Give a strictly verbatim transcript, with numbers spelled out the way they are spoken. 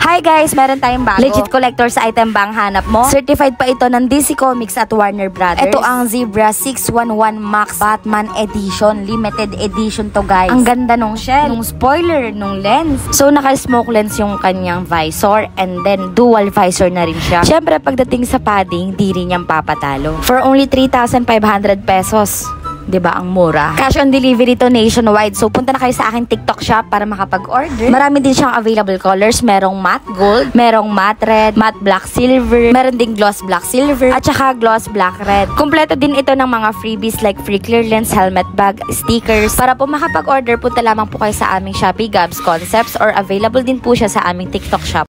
Hi guys, meron tayong bago. Legit collector's item ba ang hanap mo? Certified pa ito ng D C Comics at Warner Brothers. Ito ang Zebra six one one Max Batman Edition. Limited edition to guys. Ang ganda nung shell, nung spoiler, nung lens. So naka-smoke lens yung kanyang visor and then dual visor na rin siya. Syempre pagdating sa padding, di rin niyang papatalo. For only three thousand five hundred pesos. Diba ang mura? Cash on delivery to nationwide. So punta na kayo sa aking TikTok shop para makapag-order. Marami din siyang available colors. Merong matte gold, merong matte red, matte black silver, meron ding gloss black silver, at saka gloss black red. Kompleto din ito ng mga freebies like free clear lens, helmet bag, stickers. Para po makapag-order, punta lamang po kayo sa aming Shopee Gabs Concepts or available din po siya sa aming TikTok shop.